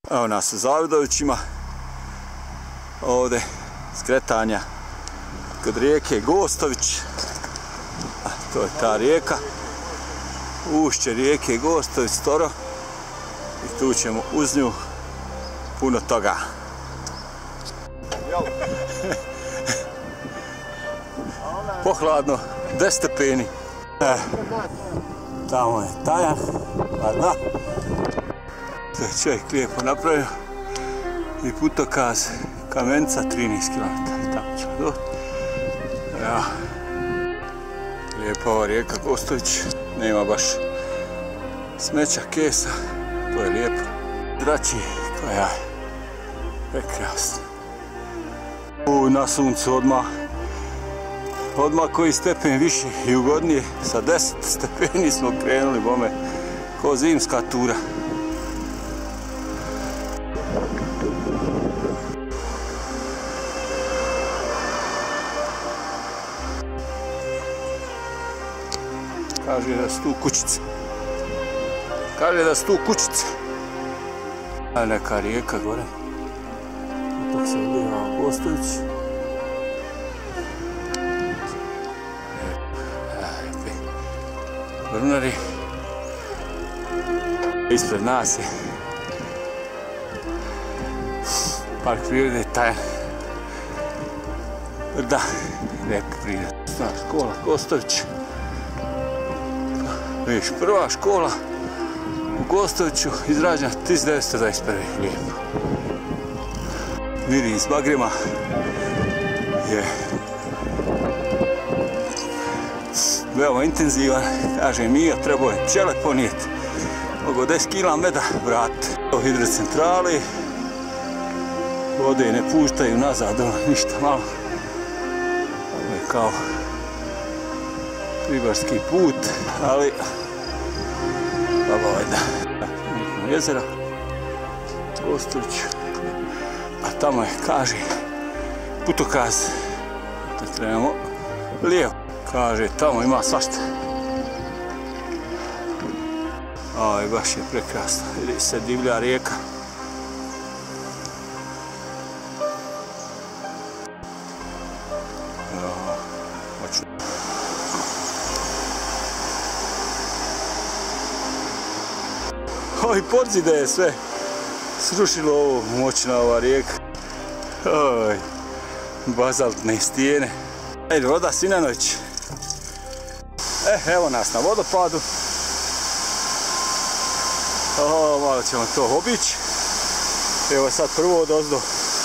Evo nas u Zavidovićima, ovdje skretanja kod rijeke Gostović, to je ta rijeka, ušće rijeke Gostović Storo i tu ćemo uz nju puno toga. Pohladno, 10 stepeni. Tamo je Tajan, da. To je čovjek lijepo napravio i putokaz Kamenca 13 km. Tamo ćemo doći. Ja. Lijepa ova rijeka Gostović, nema baš smeća, kesa, to je lijepo. Zrači koja je prekrasna. Na suncu odmah koji stepen više i ugodnije, sa 10 stepeni smo krenuli, bome, ko zimska tura. Kaže da su tu kućice. Kaže da su tu kućice. A neka rijeka gore. Ipak se ulijeva Gostović. Brunari. Ispred nas je park prirode Tajan. Da, lijepa priroda. Škola Gostović. Vidiš, prva škola u Gostoviću izrađena 1921. Lijepo. Miris bagrema je veoma intenzivan. Kaže Mija, trebao je pčele ponijeti. Mogu 10 kila meda vratiti. U hidrocentrali vode ne puštaju nazad, ništa malo. Ovo je kao ribarski put, ali da. Jezera Gostović, a tamo je, kaže, putokaz da trebamo lijevo. Kaže, tamo ima svašta. Aj, baš je prekrasno, vidi se divlja rijeka. Oj, podzide je sve srušilo ovo, moćna ova rijeka. Oj, bazaltne stijene. Ajde, voda Sinanović. Evo nas na vodopadu. Malo ćemo to obići. Evo sad prvo odozdo.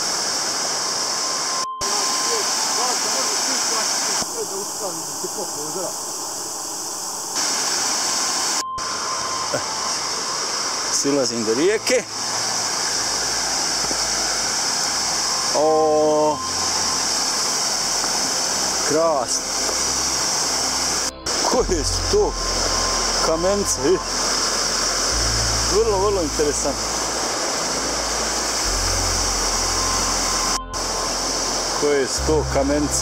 Silazim do rijeke. Krasno. Koje su to kamence? Vrlo interesantno. Koje su to kamence?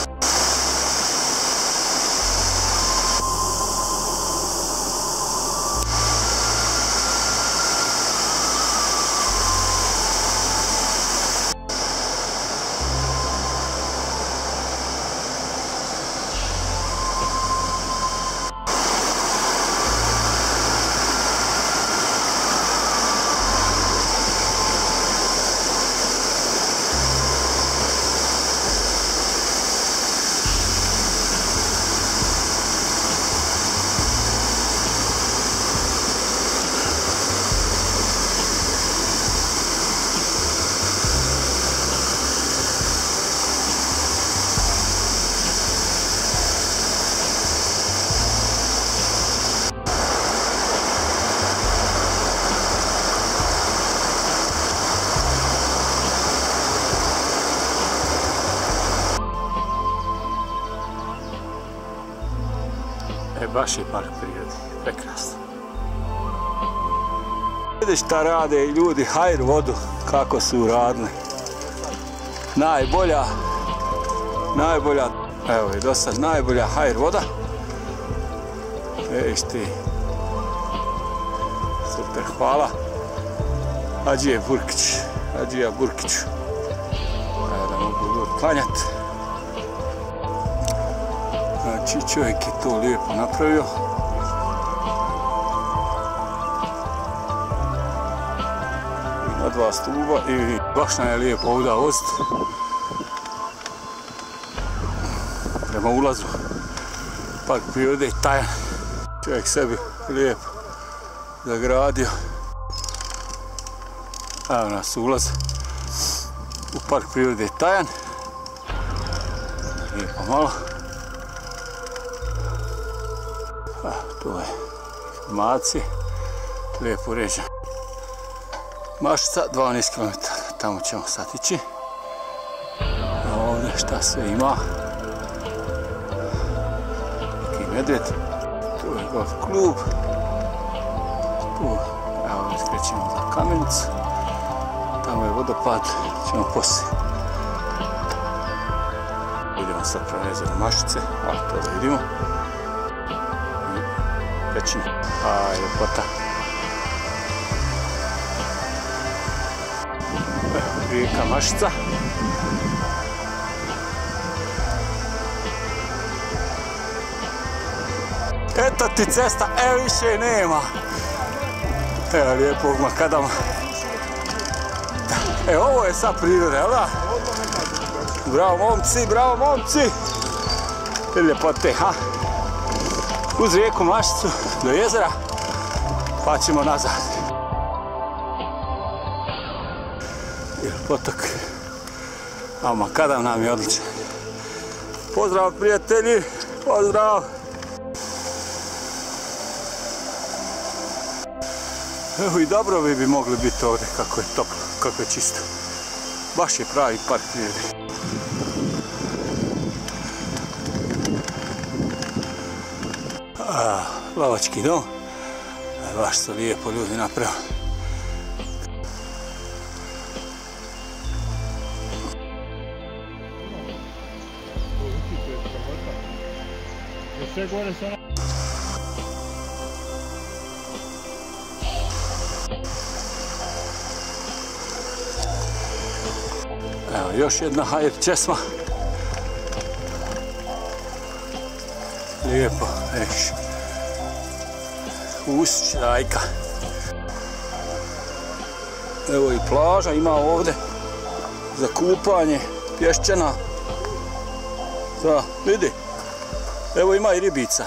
Baš je park prirode, prekrasno. Vidiš šta rade ljudi, hajr vodu, kako su uradili. Najbolja, evo je do sad najbolja hajr voda. Vidiš ti, super, hvala. Hadžije Burkić, Hadžija Burkiću. Da mogu ljudi klanjati. Znači čovjek je to lijepo napravio. Ima 2 stuba i baš nam je lijepo ovdje voziti. Prema ulazu park prirode Tajan. Čovjek sebi lijepo zagradio. Evo nas ulaz u park prirode Tajan. Lijepo malo. To je informacije. Lijepo uređen. Mašica 12 km. Tamo ćemo sad ići. Ovdje šta sve ima. Neki medved. Tu je golf klub. Tu, evo skrećemo za Kamenicu. Tamo je vodopad, ćemo poslije. Idemo sad prema jezeru Mašice, a to da vidimo. I pećina, a ljepota. Rijeka Mašica. Eto ti cesta, evo više nema. Evo lijepog makadama. E, ovo je sad priroda, jel da? Bravo momci, bravo momci! Ljepote, ha? Uz rijeku Mašicu do jezera, pa ćemo nazad. Potok. A makadam nam je odličan. Pozdrav prijatelji, pozdrav! Evo i dobro bi mogli biti ovdje, kako je toplo, kako je čisto. Baš je pravi park prirode. Lavački dom. Baš su lijepo ljudi napravili. Sve gore su ona... Evo još jedna hajer česma. Lijepo, vidiš. Usić rajka. Evo i plaža ima ovdje za kupanje, pješčana. Da, vidi. Evo ima i ribica.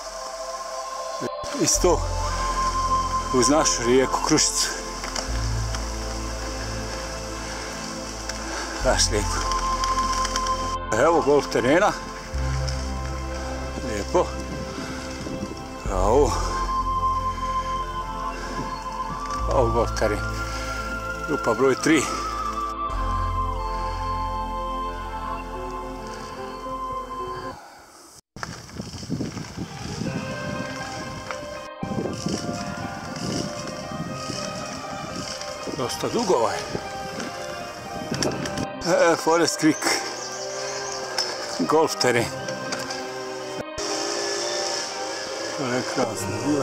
Isto uz našu rijeku Krušicu. Baš lijepo. Evo golf terena. Lijepo. Bravo. Ovo golf teren. Grupa broj 3. Dosta dugo ovaj. Forest Creek. Golf teren. To je krasno bilo.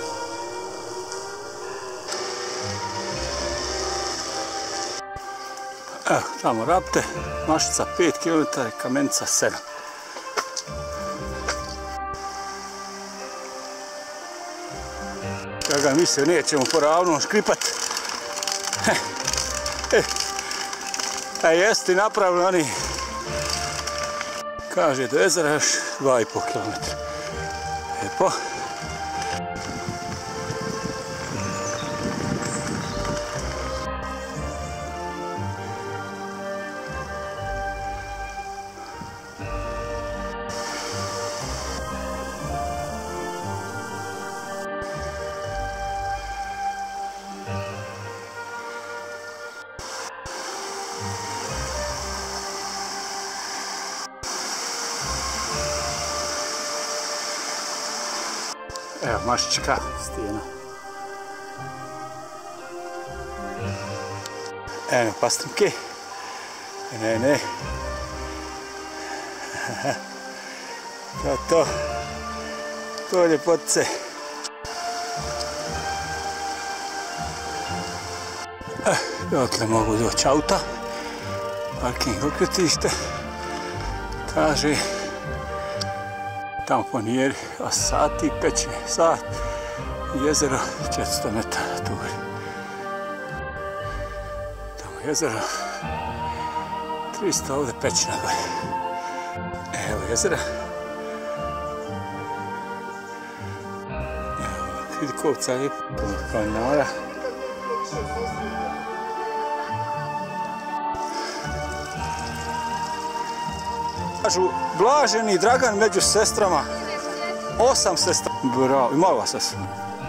Evo, tamo Rapte, Mašica 5 km, Kamenica 7. Ja ga mislio, nećemo po ravnom škripat. A jesti napravili oni, kaže do jezera još 2,5 km. Lijepo. Evo, Mašička stijena. Evo, pastrnke. Ne. To je ljepotice. Dotle mogu doći auta. Parking okretište. Kaže tamo Ponijeri, a sati pećine, sat, jezero 400 metara tu. Tamo jezero, 300 ovdje pećina gore. Evo jezera. Evo, vidi kovca lijepo, planinara. Kažu, Blaženi Dragan među sestrama, 8 sestra. Bravo, ima ova sestra.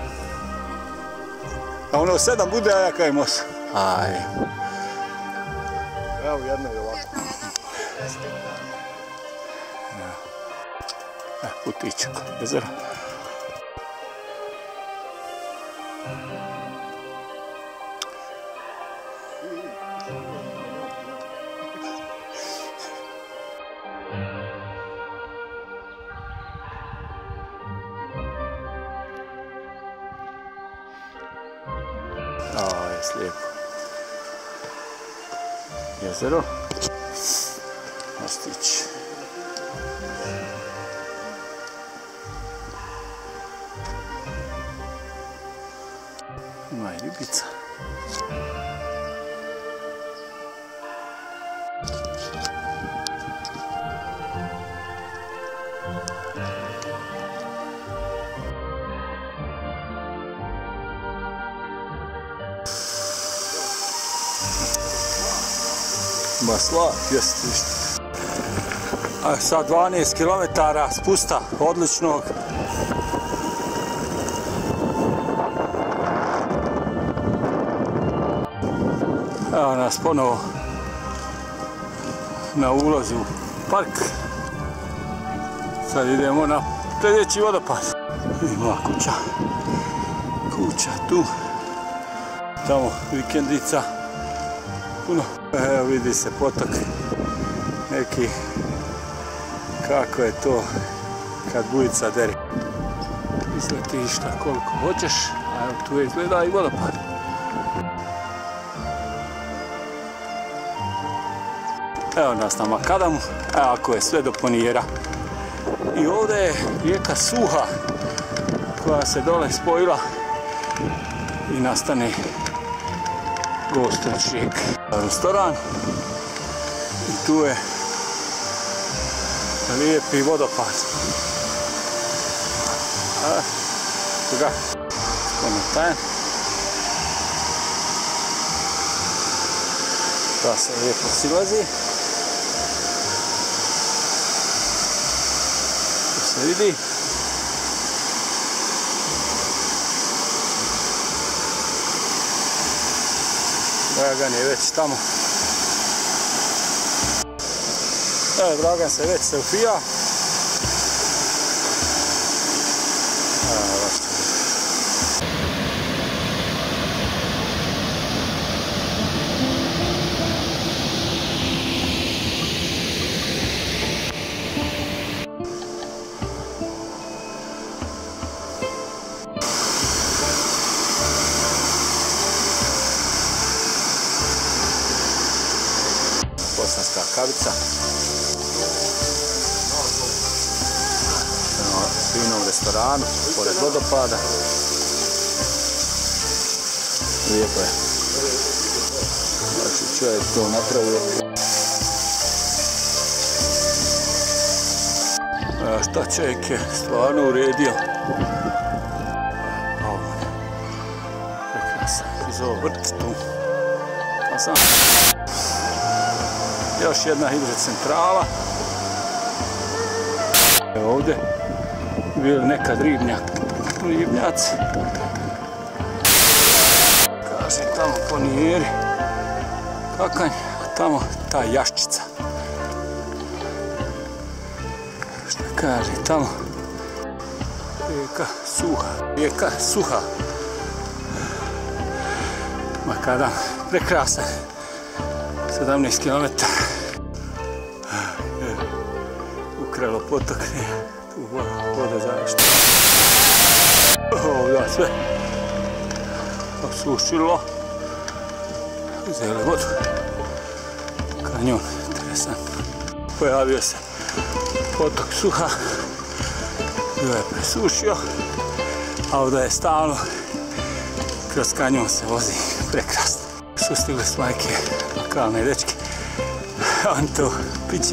A ono 7 bude, a ja kajem 8. Aj. Evo jedna je ovako. Putićak, jezero. Lijepo. Jezero. Mostić. Ima i ribica. Masla, jeste ništa. A sad 12 km spusta, odličnog. Evo nas ponovo na ulazu u park. Sad idemo na sljedeći vodopad. Ima kuća tu. Tamo vikendica. Puno. Evo vidi se potok neki, kako je to kad bujica dere. Izletiš šta koliko hoćeš, a evo tu izgleda i vodopad. Evo nas na makadamu, evo ako je sve do Ponijera. I ovdje je rijeka Suha koja se dole spojila i nastane Gostić rijeka. Restoran i tu je lijepi vodopad. Toga spometan. Da se lijepo silazi. Tu se vidi. Dragan je već tamo. Evo, Dragan se već selfija. Bosanska kavica. U finom restoranu, pored vodopada. Lijepo je. Znači čovjek to napravio. Šta čovjek je stvarno uredio. Prekrasan. Iz ovog vrt tu. Pa sam. Još jedna hidrocentrala. Evo ovdje bili nekad ribnjaci. Kaže tamo Ponijeri. Kakanj, a tamo ta jaščica. Šta kaže tamo? Rijeka Suha. Makadam, prekrasan. 17 km. Ukralo potok, tu voda zašto. Ovdje sve osušilo. uzeli vodu. Kanjon, interesantno. Pojavio se potok Suha, bio je presušio, a ovdje je stalno, kroz kanjon se vozi prekrasno. Sustigli s majke, lokalne dečke, on to piće.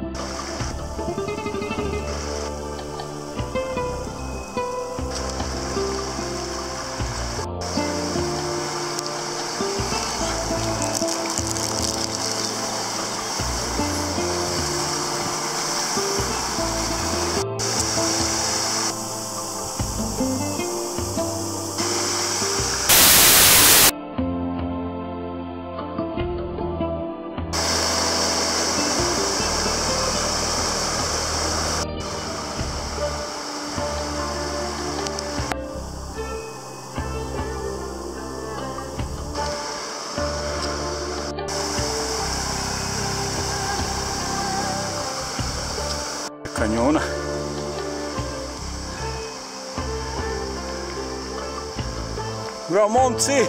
Kanjona. Bravo, momci!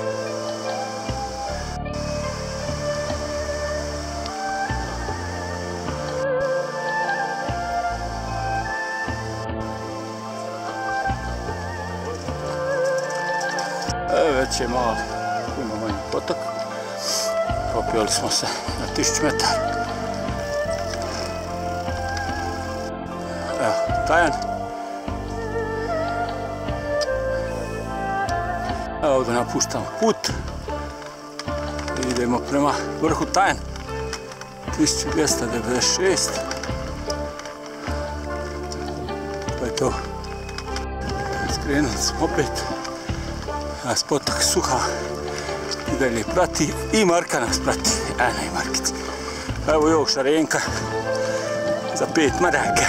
Već je malo, puno manji potok. Popijali smo se na 1000 metara. Evo, Tajan. Evo ovdje napuštamo put. Idemo prema vrhu Tajan. 1296. To je to. Skrenuli smo opet. Nas potok Suha i dalje prati. I Marka nas prati. Eno i Markica. Evo i ovog šarenka. Za 5 maraka.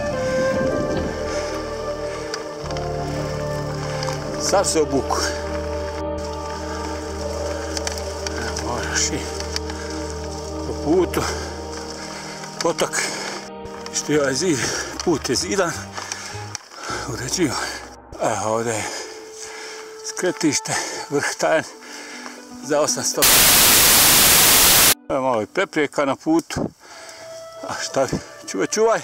Sad se obuku. Moraš i po putu. Potok. Što je ovaj zid. Put je zidan. Uređivan. Evo ovdje je skretište. Vrh Tajan. Za 800. Evo malo i preprijeka na putu. A šta bi? Čuvaj.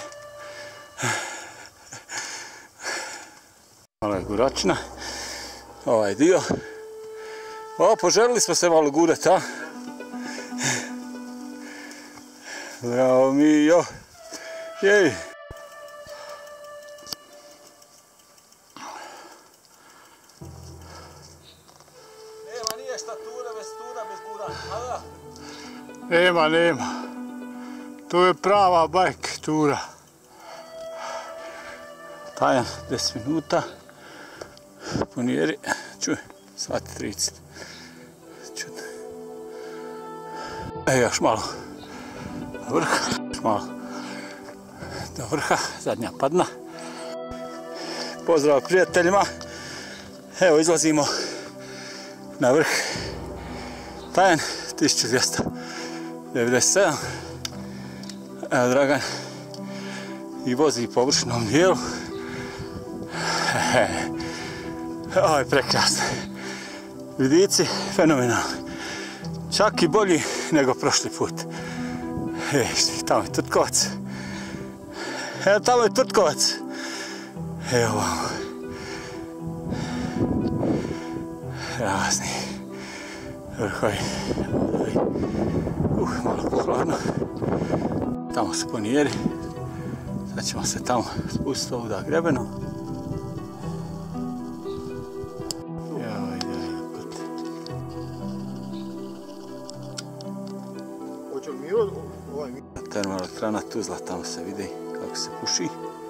Malo je guračina. Ovaj dio. O, poželili smo se malo gurati, a? Bravo mi, jo. Jej. Nema nije šta tura bez gura. Nema. To je prava bajk tura. Tajan, 10 minuta. Ponijeri, čuj, sati 30. Čudno. Još malo do vrha, još malo do vrha, zadnja padna. Pozdrav prijateljima. Evo izlazimo na vrh Tajan, 1297. Evo Dragan i vozi po vršnom dijelu. Ovo je prekrasno. Vidici, fenomenalni. Čak i bolji nego prošli put. Tamo je Trtkovac. Evo tamo je Trtkovac. Evo ovamo. Razni vrhovi. Malo pohladno. Tamo su ponijeri. Sad ćemo se tamo spustiti ovdje grebenom. Termoelektrana Tuzla, tamo se vidi kako se puši.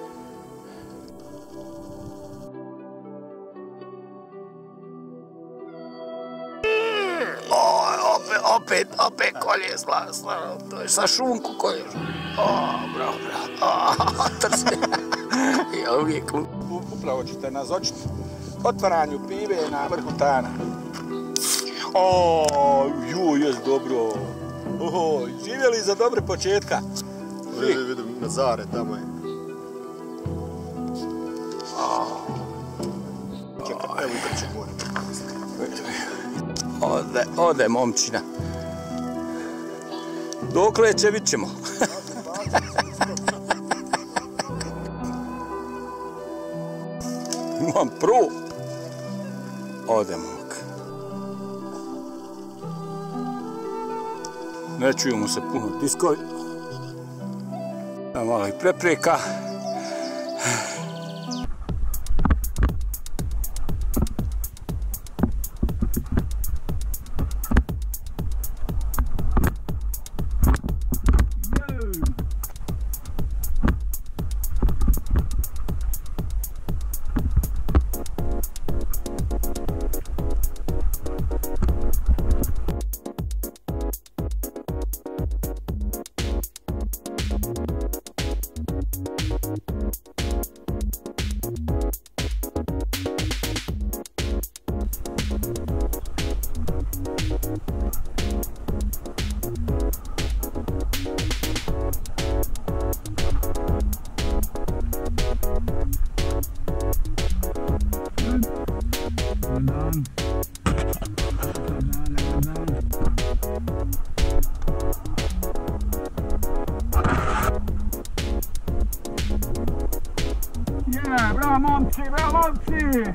Opet kolje slavno, to je sa šunku kolje. Bravo. Trse. Ja uvijek. Upravo ćete nazočiti otvaranju pive na vrhu Tajana. Jes dobro. Živjeli za dobre početka. Vidim, na Zare, tamo je. Čekaj, evo igraće gore. Ode momčina. Dokle će, vidit ćemo. Imam prvo. Ode, momak. Ne čuju mu se puno diskovi. Malo i prepreka. Bravo momci, bravo momci!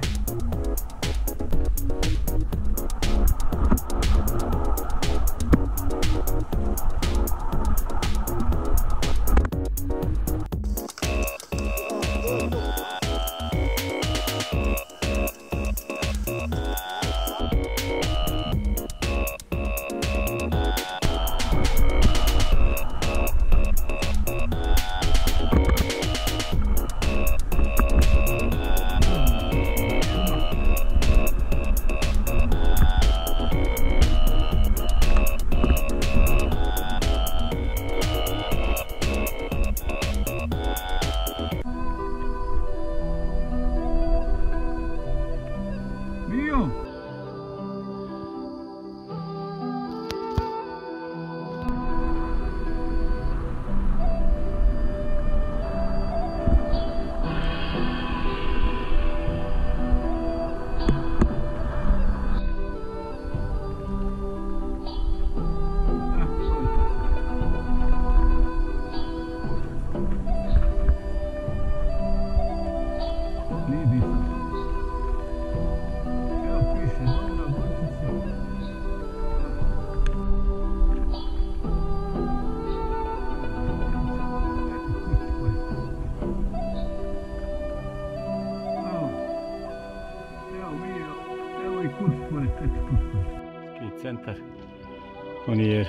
Ski centar Konijere.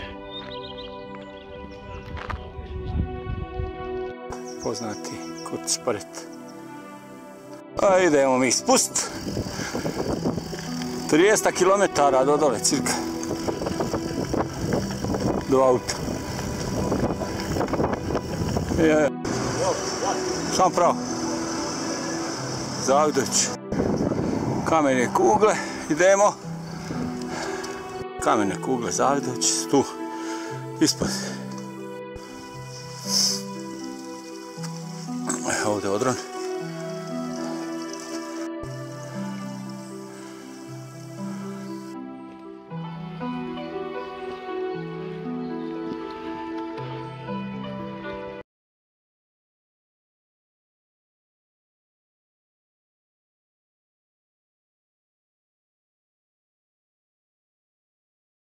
Poznati kod Šparet. A idemo mi spust. 300 km do dole cirka. Do auta. Samo pravo. Zavdoć. Kamene kugle. Idemo. Kamene kugle Zavdoć. Tu. Ispod. Ovdje odron.